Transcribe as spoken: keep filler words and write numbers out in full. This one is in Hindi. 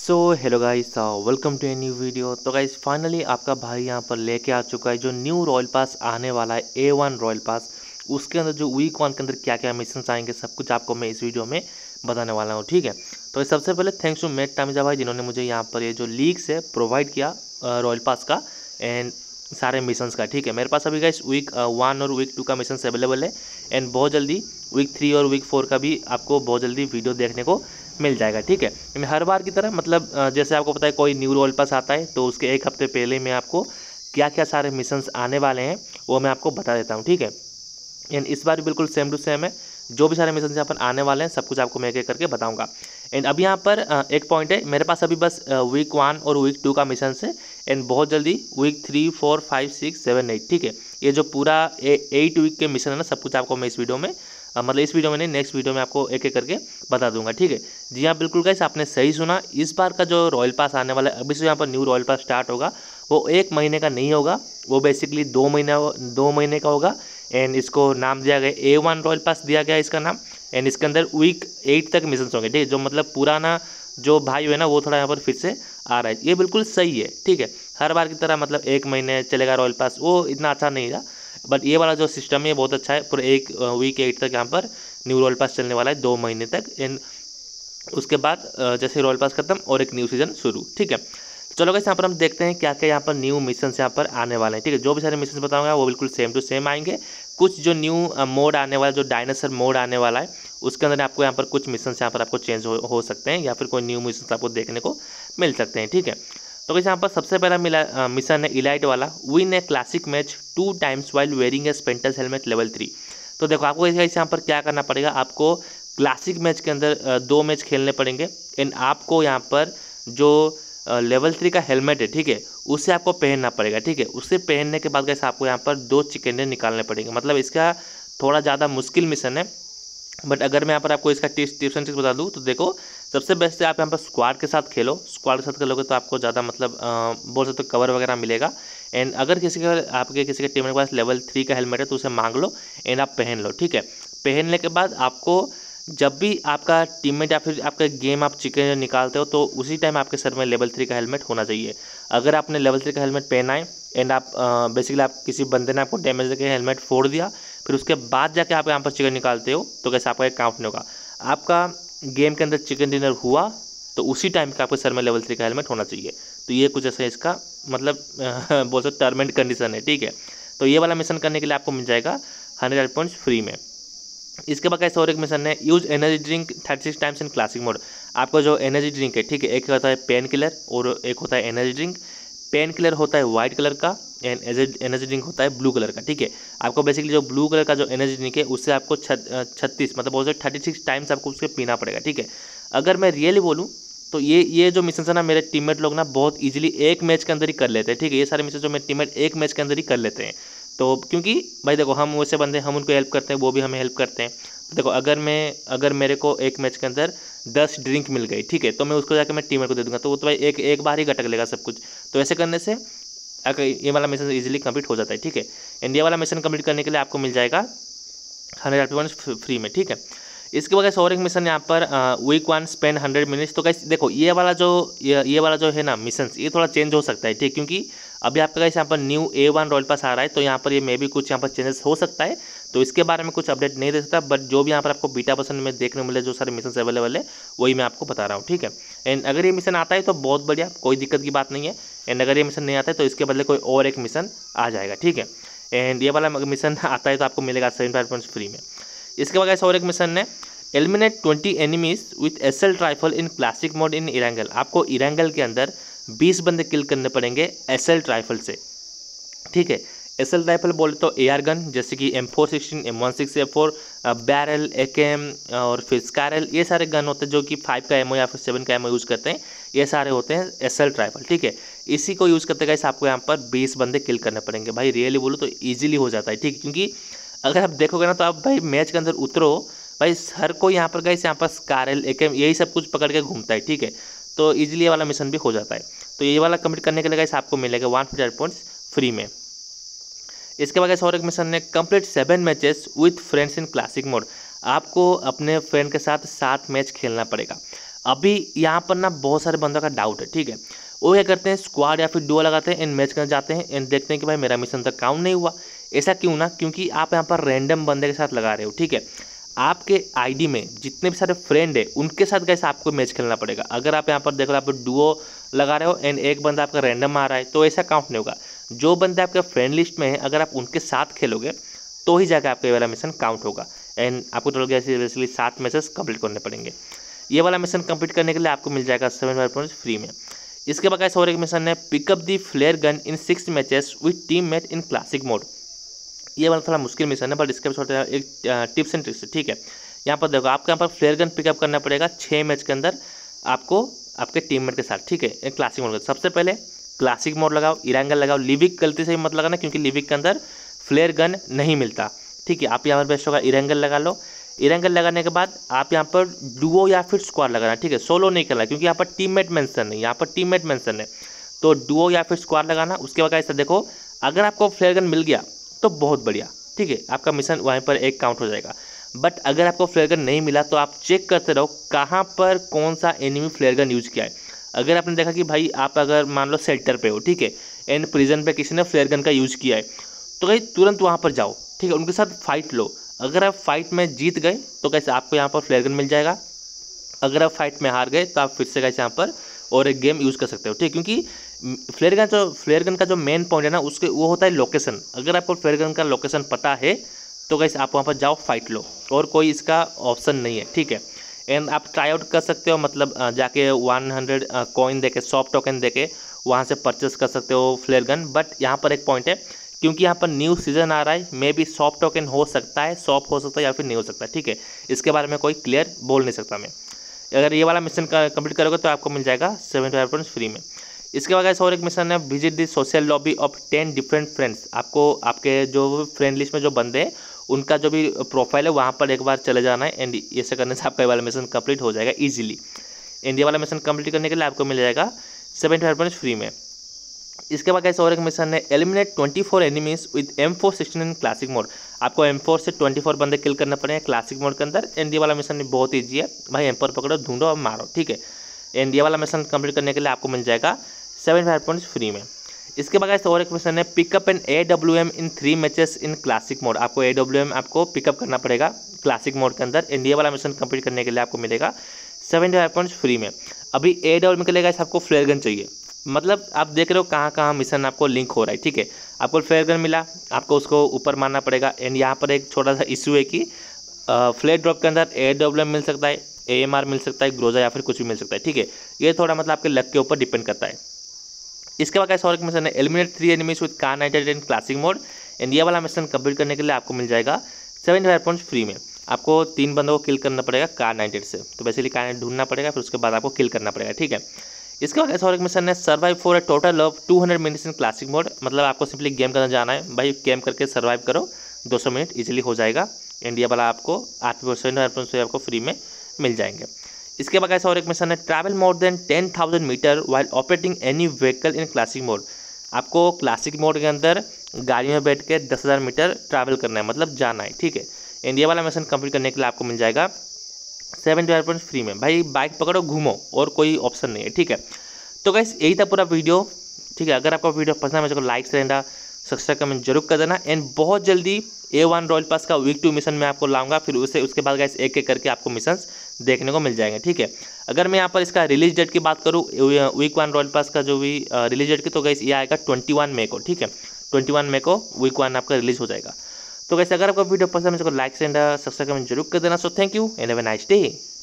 So hello guys, welcome to a new video. तो गाइस फाइनली आपका भाई यहाँ पर लेके आ चुका है जो न्यू रॉयल पास आने वाला है ए वन रॉयल पास। उसके अंदर जो वीक वन के अंदर क्या क्या मिशंस आएंगे सब कुछ आपको मैं इस वीडियो में बताने वाला हूँ, ठीक है। तो सबसे पहले थैंक्स टू मेट टामिजा भाई जिन्होंने मुझे यहाँ पर ये जो लीक्स है प्रोवाइड किया रॉयल पास का एंड सारे मिशंस का, ठीक है। मेरे पास अभी गाइस वीक वन और वीक टू का मिशंस अवेलेबल है एंड बहुत जल्दी वीक थ्री और वीक फोर का भी आपको बहुत जल्दी वीडियो देखने को मिल जाएगा, ठीक है। हर बार की तरह मतलब जैसे आपको पता है कोई न्यू रॉयल पास आता है तो उसके एक हफ्ते पहले मैं आपको क्या क्या सारे मिशंस आने वाले हैं वो मैं आपको बता देता हूँ, ठीक है। एंड इस बार भी बिल्कुल सेम टू सेम है, जो भी सारे मिशंस यहाँ पर आने वाले हैं सब कुछ आपको मैं एक एक करके बताऊंगा। एंड अभी यहाँ पर एक पॉइंट है, मेरे पास अभी बस वीक वन और वीक टू का मिशन है एंड बहुत जल्दी week three four five six seven eight, ठीक है। ये जो पूरा एट वीक के मिशन है ना सब कुछ आपको मैं इस वीडियो में आ, मतलब इस वीडियो में नहीं नेक्स्ट वीडियो में आपको एक एक करके बता दूंगा, ठीक है। जी हाँ बिल्कुल गाइस, आपने सही सुना। इस बार का जो रॉयल पास आने वाला है, अभी से यहाँ पर न्यू रॉयल पास स्टार्ट होगा वो एक महीने का नहीं होगा, वो बेसिकली दो महीना दो महीने का होगा। एंड इसको नाम दिया गया ए वन रॉयल पास दिया गया इसका नाम। एंड इसके अंदर वीक एट तक मिशन होंगे, ठीक है। जो मतलब पुराना जो भाई है ना वो थोड़ा यहाँ पर फिर से आ रहा है, ये बिल्कुल सही है, ठीक है। हर बार की तरह मतलब एक महीने चलेगा रॉयल पास, वो इतना अच्छा नहीं रहा, बट ये वाला जो सिस्टम है बहुत अच्छा है। पूरा एक वीक एट तक यहाँ पर न्यू रॉयल पास चलने वाला है, दो महीने तक। एंड उसके बाद जैसे रॉयल पास खत्म और एक न्यू सीजन शुरू, ठीक है। चलो गाइस यहाँ पर हम देखते हैं क्या क्या यहाँ पर न्यू मिशंस यहाँ पर आने वाले हैं, ठीक है। जो भी सारे मिशंस बताऊंगा वो बिल्कुल सेम टू सेम आएंगे। कुछ जो न्यू मोड आने वाला, जो डायनासोर मोड आने वाला है उसके अंदर आपको यहाँ पर कुछ मिशंस यहाँ पर आपको चेंज हो, हो सकते हैं या फिर कोई न्यू मिशंस आपको देखने को मिल सकते हैं, ठीक है। तो गाइस यहाँ पर सबसे पहला मिला मिशन है इलाइट वाला, win a classic match two times while wearing a Spetsnaz helmet level three. तो देखो आपको यहाँ पर क्या करना पड़ेगा, आपको क्लासिक मैच के अंदर दो मैच खेलने पड़ेंगे एंड आपको यहाँ पर जो लेवल थ्री का हेलमेट है, ठीक है, उसे आपको पहनना पड़ेगा, ठीक है। उसे पहनने के बाद कैसे आपको यहाँ पर दो चिकन डिनर निकालने पड़ेंगे। मतलब इसका थोड़ा ज़्यादा मुश्किल मिशन है, बट अगर मैं यहाँ पर आपको इसका टिप्स टिप्स एंड ट्रिक्स बता दूँ तो देखो सबसे बेस्ट है आप यहाँ पर स्क्वाड के साथ खेलो। स्क्वाड के साथ खेलोगे तो आपको ज़्यादा मतलब बोल सकते हो कवर वगैरह मिलेगा। एंड अगर किसी का आपके किसी के टीम के पास लेवल थ्री का हेलमेट है तो उसे मांग लो एंड आप पहन लो, ठीक है। पहनने के बाद आपको जब भी आपका टीममेट या फिर आपका गेम आप चिकन निकालते हो तो उसी टाइम आपके सर में लेवल थ्री का हेलमेट होना चाहिए। अगर आपने लेवल थ्री का हेलमेट पहना है एंड आप बेसिकली आप किसी बंदे ने आपको डैमेज देकर हेलमेट फोड़ दिया फिर उसके बाद जाके आप यहाँ पर चिकन निकालते हो तो कैसे आपका एक काउंट नहीं होगा। आपका गेम के अंदर चिकन डिनर हुआ तो उसी टाइम का आपके सर में लेवल थ्री का हेलमेट होना चाहिए। तो ये कुछ ऐसा इसका मतलब बहुत सा टर्म एंड कंडीशन है, ठीक है। तो ये वाला मिशन करने के लिए आपको मिल जाएगा हंड्रेड पॉइंट्स फ्री में। इसके बाद कैसे और एक मिशन है, use energy drink thirty six times in classic mode. आपका जो एनर्जी ड्रिंक है, ठीक है, एक होता है पेन किलर और एक होता है एनर्जी ड्रिंक। पेन किलर होता है वाइट कलर का एंड एनर्जी ड्रिंक होता है ब्लू कलर का, ठीक है। आपको बेसिकली जो ब्लू कलर का जो एनर्जी ड्रिंक है उससे आपको छत्तीस मतलब बहुत थर्टी सिक्स टाइम्स आपको उसके पीना पड़ेगा, ठीक है। अगर मैं रियली बोलूँ तो ये ये जो मिशन है ना मेरे टीममेट लोग ना बहुत इजीली एक मैच के अंदर ही कर लेते हैं, ठीक है। ये सारे मिशन जो मेरे टीममेट एक मैच के अंदर ही कर लेते हैं। तो क्योंकि भाई देखो हम वैसे बंदे हम उनको हेल्प करते हैं वो भी हमें हेल्प करते हैं। तो देखो अगर मैं अगर मेरे को एक मैच के अंदर दस ड्रिंक मिल गई, ठीक है, तो मैं उसको जाकर मैं टीममेट को दे दूंगा तो वो तो भाई एक एक बार ही घटक लेगा सब कुछ। तो ऐसे करने से अगर ये वाला मिशन इजीली कंप्लीट हो जाता है, ठीक है। इंडिया वाला मिशन कंप्लीट करने के लिए आपको मिल जाएगा हंड्रेड पॉइंट्स फ्री में, ठीक है। इसके बाद और एक मिशन यहाँ पर week one spend hundred minutes. तो कैसे देखो ये वाला जो ये, ये वाला जो है ना मिशन ये थोड़ा चेंज हो सकता है, ठीक, क्योंकि अभी आपका कैसे यहाँ पर new A one royal pass आ रहा है तो यहाँ पर ये मे भी कुछ यहाँ पर चेंजेस हो सकता है। तो इसके बारे में कुछ अपडेट नहीं दे सकता, बट जो भी यहाँ पर आपको बीटा पसंद में देखने मिले जो सारे मिशन अवेलेबल है वही मैं आपको बता रहा हूँ, ठीक है। एंड अगर ये मिशन आता है तो बहुत बढ़िया, कोई दिक्कत की बात नहीं है। एंड अगर ये मिशन नहीं आता है तो इसके बदले कोई और एक मिशन आ जाएगा, ठीक है। एंड ये वाला मिशन आता है तो आपको मिलेगा सेवेंटी फाइव पॉइंट्स फ्री में। इसके बाद ऐसा और एक मिशन है, eliminate twenty enemies with assault rifle in classic mode in Erangel. आपको इरेंगल के अंदर बीस बंदे किल करने पड़ेंगे एसएल्ट राइफल से, ठीक है। एसएल्ट राइफल बोले तो एआर गन जैसे कि M four sixteen M one six A four Beryl AKM और फिर स्कारल, ये सारे गन होते हैं जो कि फाइव का एमओ या फिर सेवन का एमओ यूज़ करते हैं, ये सारे होते हैं एसएल्ट राइफल, ठीक है। इसी को यूज़ करते गाइस आपको यहाँ पर बीस बंदे किल करने पड़ेंगे। भाई रियली बोलो तो ईजिली हो जाता है, ठीक, क्योंकि अगर आप देखोगे ना तो आप भाई मैच के अंदर उतरो भाई हर कोई यहाँ पर गाइस यहाँ पर स्कारल एकेएम यही सब कुछ पकड़ के घूमता है, ठीक है। तो ईजिली ये वाला मिशन भी हो जाता है। तो ये वाला कंप्लीट करने के लिए गाइस आपको मिलेगा वन फिफ्टी पॉइंट्स फ्री में। इसके बाद और एक मिशन है, complete seven matches with friends in classic mode. आपको अपने फ्रेंड के साथ सात मैच खेलना पड़ेगा। अभी यहाँ पर ना बहुत सारे बंदों का डाउट है, ठीक है। वो क्या करते हैं, स्क्वाड या फिर डुओ लगाते हैं एंड मैच करने जाते हैं एंड देखते हैं कि भाई मेरा मिशन तक काउंट नहीं हुआ। ऐसा क्यों ना, क्योंकि आप यहाँ पर रैंडम बंदे के साथ लगा रहे हो, ठीक है। आपके आईडी में जितने भी सारे फ्रेंड है उनके साथ कैसे आपको मैच खेलना पड़ेगा। अगर आप यहाँ पर देखो आप डुओ लगा रहे हो एंड एक बंदा आपका रैंडम आ रहा है तो ऐसा काउंट नहीं होगा। जो बंदे आपके फ्रेंड लिस्ट में है अगर आप उनके साथ खेलोगे तो ही जाकर आपका ये वाला मिशन काउंट होगा एंड आपको चलो बेसिकली सात मैचेस कंप्लीट करने पड़ेंगे। ये वाला मिशन कंप्लीट करने के लिए आपको मिल जाएगा सेवन फाइव पॉइंट्स फ्री में। इसके बाद ऐसा और एक मिशन है, pick up the flare gun in six matches with teammate in classic mode. ये वाला थोड़ा मुश्किल मिशन है बट इसके छोटा एक टिप्स एंड ट्रिक्स है, ठीक है। यहाँ पर देखो आपको यहाँ पर फ्लेयर गन पिकअप करना पड़ेगा छः मैच के अंदर आपको आपके टीममेट के साथ, ठीक है, क्लासिक मोड। सबसे पहले क्लासिक मोड लगाओ, इरांगल लगाओ, लिविक गलती से ही मत लगाना क्योंकि लिविक के अंदर फ्लेयर गन नहीं मिलता, ठीक है। आप यहाँ पर बेस्ट होगा इरांगल लगा लो। इरांगल लगाने के बाद आप यहाँ पर डुओ या फिर स्क्वाड लगाना, ठीक है, सोलो नहीं करना क्योंकि यहाँ पर टीममेट मेंशन नहीं, यहाँ पर टीममेट मेंशन है तो डुओ या फिर स्क्वाड लगाना। उसके बाद ऐसा देखो अगर आपको फ्लेयर गन मिल गया तो बहुत बढ़िया, ठीक है, आपका मिशन वहीं पर एक काउंट हो जाएगा। बट अगर आपको फ्लेयर गन नहीं मिला तो आप चेक करते रहो कहाँ पर कौन सा एनिमी फ्लेयर गन यूज किया है। अगर आपने देखा कि भाई आप अगर मान लो सेल्टर पे हो, ठीक है, एंड प्रिजन पे किसी ने फ्लेयर गन का यूज किया है तो भाई तुरंत वहाँ पर जाओ, ठीक है, उनके साथ फाइट लो। अगर आप फाइट में जीत गए तो कैसे आपको यहाँ पर फ्लेयर गन मिल जाएगा। अगर आप फाइट में हार गए तो आप फिर से कैसे यहाँ पर और एक गेम यूज़ कर सकते हो, ठीक, क्योंकि फ्लेयर गन जो फ्लेयर गन का जो मेन पॉइंट है ना उसके वो होता है लोकेशन। अगर आपको फ्लेयर गन का लोकेशन पता है तो कैसे आप वहाँ पर जाओ फाइट लो और कोई इसका ऑप्शन नहीं है, ठीक है। एंड आप ट्राई आउट कर सकते हो, मतलब जाके वन हंड्रेड कॉइन दे के सॉफ्ट टोकन दे के वहाँ से परचेस कर सकते हो फ्लेयर गन। बट यहाँ पर एक पॉइंट है, क्योंकि यहाँ पर न्यू सीजन आ रहा है, मे बी सॉफ्ट टोकन हो सकता है, सॉफ्ट हो सकता है या फिर नहीं हो सकता, ठीक है। इसके बारे में कोई क्लियर बोल नहीं सकता मैं। अगर ये वाला मिशन का कंप्लीट करोगे तो आपको मिल जाएगा सेवेंटी फाइव पॉइंट्स फ्री में। इसके बाद ऐसा और एक मिशन है, visit the social lobby of ten different friends. आपको आपके जो फ्रेंड लिस्ट में जो बंदे हैं उनका जो भी प्रोफाइल है वहाँ पर एक बार चले जाना है एंड ऐसे करने से आपका ये वाला मिशन कंप्लीट हो जाएगा ईजिली। एंड ये वाला मिशन कंप्लीट करने के लिए आपको मिल जाएगा सेवेंटी फाइव पॉइंट्स फ्री में। इसके बाद ऐसा और एक मिशन है, eliminate twenty four enemies with M four sixteen in classic mode. आपको एम फोर से ट्वेंटी फोर बंदे किल करना पड़ेगा क्लासिक मोड के अंदर। एंड ये वाला मिशन भी बहुत ईजी है भाई, एम फोर पकड़ो, ढूंढो और मारो, ठीक है। एंड ये वाला मिशन कंप्लीट करने के लिए आपको मिल जाएगा सेवेंटी फाइव पॉइंट्स फ्री में। इसके बाद ऐसा और एक मिशन है, pick up an A W M in three matches in classic mode. आपको ए डब्ल्यू एम आपको पिकअप करना पड़ेगा क्लासिक मोड के अंदर। एंड ये वाला मिशन कंप्लीट करने के लिए आपको मिलेगा सेवेंटी फाइव पॉइंट्स फ्री में। अभी ए डब्ल्यू एम के लिए आपको फ्लेयर गन चाहिए, मतलब आप देख रहे हो कहाँ कहाँ मिशन आपको लिंक हो रहा है, ठीक है। आपको फ्लेयर गन मिला, आपको उसको ऊपर मारना पड़ेगा। एंड यहाँ पर एक छोटा सा इशू है कि फ्लेयर ड्रॉप के अंदर ए डब्ल्यू एम मिल सकता है, ए एम आर मिल सकता है, ग्रोजा या फिर कुछ भी मिल सकता है, ठीक है। ये थोड़ा मतलब आपके लक के ऊपर डिपेंड करता है। इसके बाद ऐसा और एक मिशन है, eliminate three enemies with Kar ninety eight in classic mode. And ये वाला मिशन कंप्लीट करने के लिए आपको मिल जाएगा सेवेंटी फाइव पॉइंट्स फ्री में। आपको तीन बंदों को किल करना पड़ेगा कार नाइटेड से, तो बेसिकली कार नाइटेड ढूंढना पड़ेगा, फिर उसके बाद आपको किल करना पड़ेगा, ठीक है। इसके बाद ऐसा और एक मिशन है, survive for a total of two hundred minutes in classic mode. मतलब आपको सिंपली गेम करना जाना है भाई, गेम करके सर्वाइव करो, दो सौ मिनट इजीली हो जाएगा। इंडिया वाला आपको आठ परसेंट आपको फ्री में मिल जाएंगे। इसके बाद ऐसा और एक मिशन है, travel more than ten thousand metre while operating any vehicle in classic mode. आपको क्लासिक मोड के अंदर गाड़ी में बैठ के दस हज़ार मीटर ट्रैवल करना है, मतलब जाना है, ठीक है। इंडिया वाला मिशन कंप्लीट करने के लिए आपको मिल जाएगा सेवेंटी फाइव पॉइंट फ्री में। भाई बाइक पकड़ो, घूमो, और कोई ऑप्शन नहीं है, ठीक है। तो गाइस यही था पूरा वीडियो, ठीक है। अगर आपको वीडियो पसंद है मुझे लाइक रहना, सब्सक्राइब कमेंट जरूर कर देना। एंड बहुत जल्दी ए वन रॉयल पास का वीक टू मिशन मैं आपको लाऊंगा, फिर उसे उसके बाद गाइस एक एक करके आपको मिशंस देखने को मिल जाएंगे, ठीक है। अगर मैं यहाँ पर इसका रिलीज डेट की बात करूँ वीक वन रॉयल पास का जो भी रिलीज डेट की, तो गाइस ये आएगा ट्वेंटी वन मई को, ठीक है। ट्वेंटी वन मई को वीक वन आपका रिलीज हो जाएगा। तो गाइस अगर आपको वीडियो पसंद है मुझे लाइक एंड सब्सक्राइब कमेंट जरूर कर देना। So thank you and have a nice day.